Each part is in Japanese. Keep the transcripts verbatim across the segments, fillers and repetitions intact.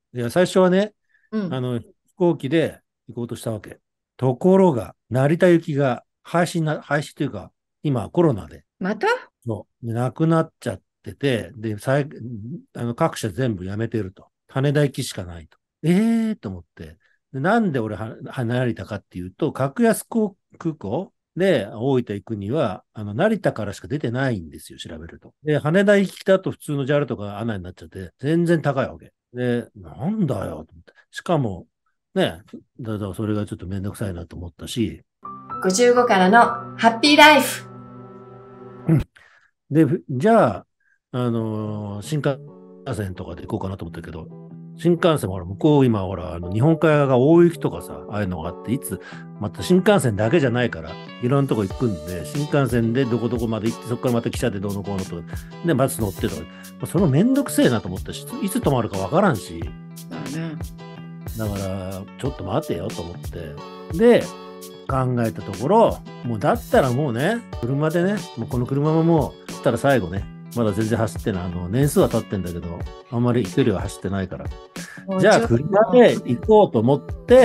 いや、最初はね、 うん。 あの、飛行機で行こうとしたわけ。ところが、成田行きが廃止な、廃止というか、今コロナで、 また。 そうでなくなっちゃってて、で、最あの各社全部やめてると。羽田行きしかないと。ええー、と思って。でなんで俺は、は成田かっていうと、格安航空港で大分行くには、あの、成田からしか出てないんですよ、調べると。で、羽田行きだと普通の ジャル とかアナになっちゃって、全然高いわけ。で、なんだよ、と思って。しかも、ね、だからそれがちょっとめんどくさいなと思ったし、 ごじゅうごからのハッピーライフ。 で、じゃあ、あのー新幹線とかで行こうかなと思ったけど、新幹線もほら、向こう今ほら、あの日本海側が大雪とかさ、ああいうのがあって、いつ、また新幹線だけじゃないから、いろんなとこ行くんで、新幹線でどこどこまで行って、そこからまた汽車でどうのこうのとか、で、バス乗ってとか、そのめんどくせえなと思ったし、いつ止まるかわからんし、 まあね。 だから、ちょっと待てよと思って、で、考えたところ、もうだったらもうね、車でね、もうこの車ももう、つったら最後ね、まだ全然走ってない、あの、年数は経ってんだけど、あんまり距離は走ってないから。じゃあ、 もうちょ、 車で行こうと思って、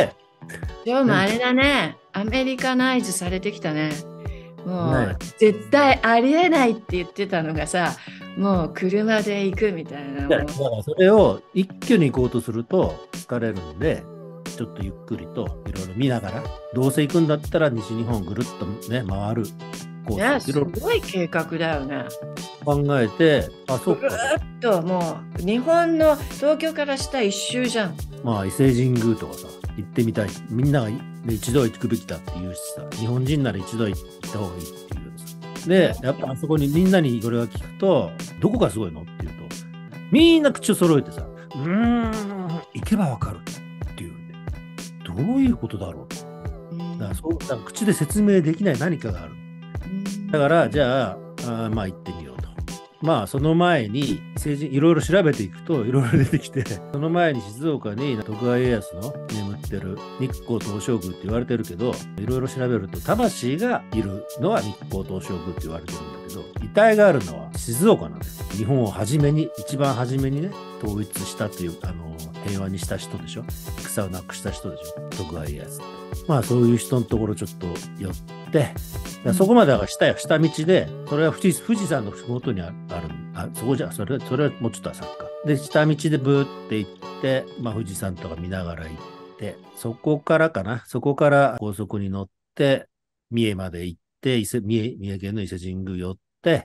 今日もね、 あれだね。アメリカナイズされてきたね。もうね、 絶対ありえないって言ってたのがさ、もう車で行くみたいな、 だかもう。 らそれを一挙に行こうとすると疲れるんで、ちょっとゆっくりといろいろ見ながら、どうせ行くんだったら西日本ぐるっとね、回るコース、 ね、 いろいすごい計画だよね。 ろ考えて、あ、そぐるっかと。 ーっともう日本の東京からした一周じゃん。 まあ、伊勢神宮とかさ、行ってみたい。みんなが、ね、一度は行くべきだって言うしさ、日本人なら一度は行った方がいいっていうさ。で、やっぱあそこにみんなにこれが聞くと、どこがすごいのって言うと、みんな口を揃えてさ、うーん、行けばわかるっていうんで、どういうことだろうと。 うん。 だからそう、だから口で説明できない何かがある。 うん。 だから、じゃあ、あーまあ行ってみようと。まあ、その前に、政治、いろいろ調べていくと、いろいろ出てきて、その前に静岡に徳川家康の眠ってる日光東照宮って言われてるけど、いろいろ調べると、魂がいるのは日光東照宮って言われてるんだけど、遺体があるのは静岡なんです。日本を初めに、一番初めにね、統一したという、あの、平和にした人でしょ。戦をなくした人でしょ。徳川家康って。まあ、そういう人のところちょっと寄って、そこまでは下よ、下道で、それは富士富士山のふもとにある、あそこじゃ、それそれはもうちょっと浅くか。で、下道でブーって行って、まあ、富士山とか見ながら行って、そこからかな、そこから高速に乗って、三重まで行って、伊勢三重三重県の伊勢神宮寄って、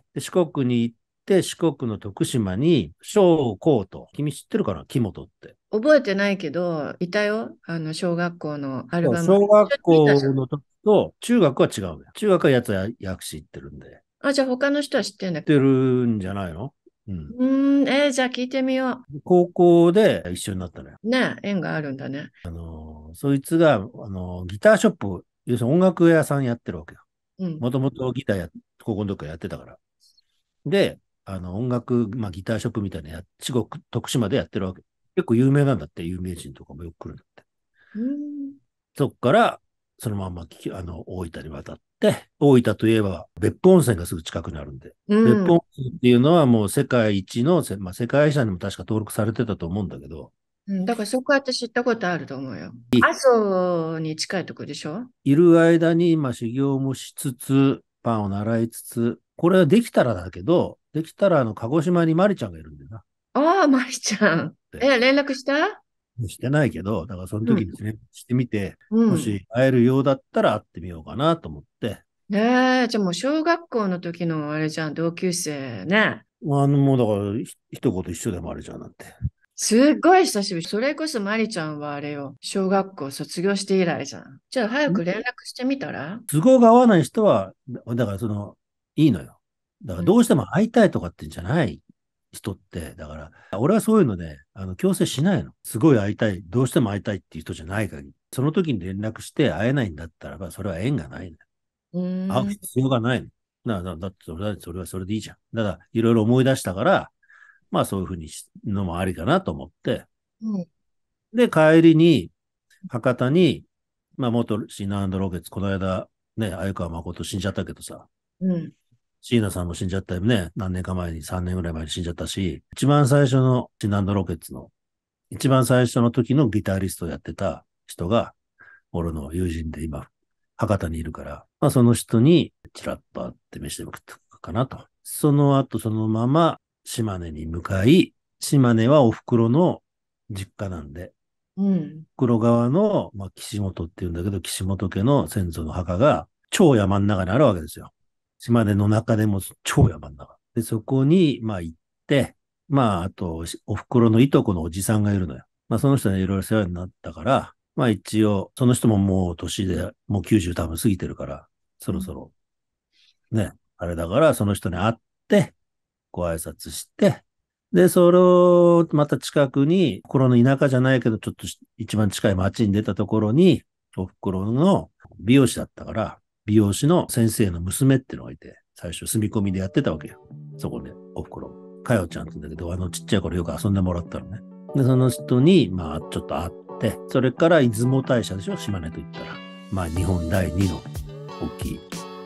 で四国に行って、四国の徳島に小高と、君知ってるかな、木本って。 覚えてないけど、いたよ。あの、小学校のアルバム。 小学一緒に見たじゃん。 校の時と中学は違うのよ。中学はやつは薬師行ってるんで。 あ、じゃあ他の人は知ってんだ。 てるんじゃないの。うん。 うーん、えーじゃあ聞いてみよ高校で一緒になったのよ。 う。ねえ、縁があるんだね。 あの、そいつが、あの、ギターショップ、要するに音楽屋さんやってるわけよ。 うん。 もともとギターや、高校の時からやってたから。で、あの、音楽、まあギターショップみたいなや、四国、徳島でやってるわけ。結構有名なんだって、有名人とかもよく来るんだって。 うーん。 そっから、そのままあの大分に渡って、大分といえば別府温泉がすぐ近くにあるんで、 うん。 別府温泉っていうのはもう世界一の、まあ、世界遺産にも確か登録されてたと思うんだけど、 うん、だからそこは私知ったことあると思うよ。阿蘇に近いとこでしょ？ いる間に、まあ、修行もしつつ、パンを習いつつ、これはできたらだけど、できたらあの鹿児島にマリちゃんがいるんだよな。 ああ、まりちゃん。え、連絡した？ してないけど、だからそのうん。 時にね、してみて、もうん。 し会えるようだったら会ってみようかなと思って、 ねえ、じゃあもう小学校の時のあれじゃん、同級生ね。 あの、もうだからひ一言一緒でもあるじゃんなんて。 すっごい久しぶり。それこそまりちゃんはあれよ。小学校卒業して以来じゃん。じゃあ早く連絡してみたら？ 都合が合わない人は、だだからその、いいのよ。だからうん。 どうしても会いたいとかってんじゃない人って、だから、俺はそういうので、あの、強制しないの。すごい会いたい、どうしても会いたいっていう人じゃない限り。その時に連絡して会えないんだったらば、それは縁がないの。 う会うーん。 必要がないの。だだだってそれは、それはそれでいいじゃん。だから、いろいろ思い出したから、まあそういうふうにしのもありかなと思って。 うん。 で、帰りに、博多に、まあ元シーナロケツ、この間、ね、鮎川誠死んじゃったけどさ、 うん。 椎名さんも死んじゃったよね。何年か前に、さんねんぐらい前に死んじゃったし、一番最初のシナンドロケッツの一番最初の時のギタリストをやってた人が、俺の友人で今、博多にいるから、まあその人にチラッと会って飯でも食ったかなと。その後そのまま島根に向かい、島根はお袋の実家なんで、 うん。 袋川の、まあ、岸本っていうんだけど、岸本家の先祖の墓が超山の中にあるわけですよ。島根の中でも超山の中。で、そこに、まあ行って、まあ、あと、お袋のいとこのおじさんがいるのよ。まあ、その人にいろいろ世話になったから、まあ一応、その人ももう年で、もうきゅうじゅう多分過ぎてるから、そろそろ、ね、あれだから、その人に会って、ご挨拶して、で、それを、また近くに、この田舎じゃないけど、ちょっと一番近い町に出たところに、お袋の美容師だったから、美容師の先生の娘っていうのがいて、最初住み込みでやってたわけよ。そこで、お袋。かよちゃんって言うんだけど、あのちっちゃい頃よく遊んでもらったのね。で、その人に、まあ、ちょっと会って、それから出雲大社でしょ、島根と言ったら。まあ、日本第二の大きい、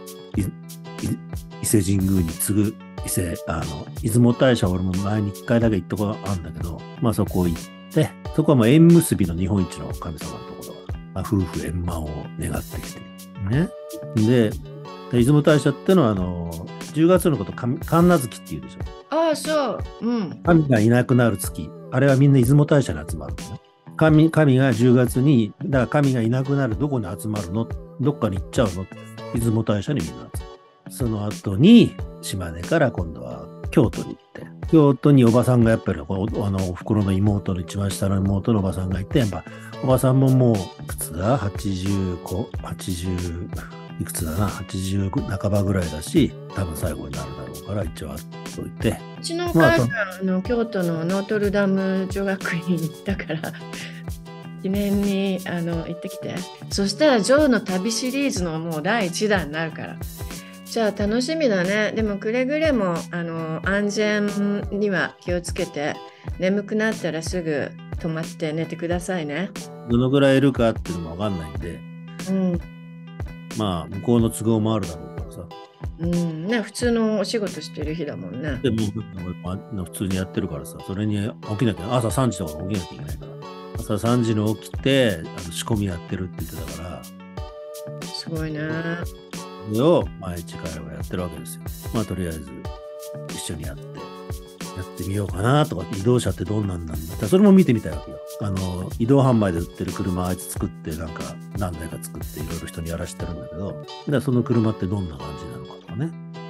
伊勢神宮に次ぐ、伊勢、あの、出雲大社俺も前に一回だけ行ったことあるんだけど、まあそこ行って、そこはもう縁結びの日本一の神様のところだから、まあ、夫婦円満を願ってきて、ね。で、出雲大社ってのは、あの、じゅうがつのこと、神奈月っていうでしょ。 ああ、そう。うん。 神がいなくなる月。あれはみんな出雲大社に集まるのね。神、神がじゅうがつに、だから神がいなくなるどこに集まるの？どっかに行っちゃうの？出雲大社にみんな集まる。その後に、島根から今度は京都に行って、京都におばさんがやっぱり、あの、お袋の妹の一番下の妹のおばさんがいて、やっぱ、おばさんももう、いくつだ ?はちじゅう、はちじゅう、いくつだな ?はちじゅう 半ばぐらいだし、多分最後になるだろうから、一応会っといて。 うちのお母さん、まあ、あの京都のノートルダム女学院に行ったから、記念にあの行ってきて。そしたら、ジョーの旅シリーズのもうだいいちだんになるから。じゃあ楽しみだね。でもくれぐれもあの安全には気をつけて、眠くなったらすぐ泊まって寝てくださいね。 どのぐらいいるかっていうのもわかんないんで、 うん、 まあ向こうの都合もあるだろうからさ。 うんね、普通のお仕事してる日だもんね。 でも普通にやってるからさ、それに起きなきゃ、朝さんじとか起きなきゃいけないから。朝さんじに起きてあの仕込みやってるって言ってたから。 すごいね。 それを毎日彼はやってるわけですよ。まあとりあえず一緒にやって、やってみようかなとか、移動車ってどんなんなんだって、それも見てみたいわけよ。あの、移動販売で売ってる車あいつ作って、なんか何台か作っていろいろ人にやらしてるんだけど、だからその車ってどんな感じなのかとかね。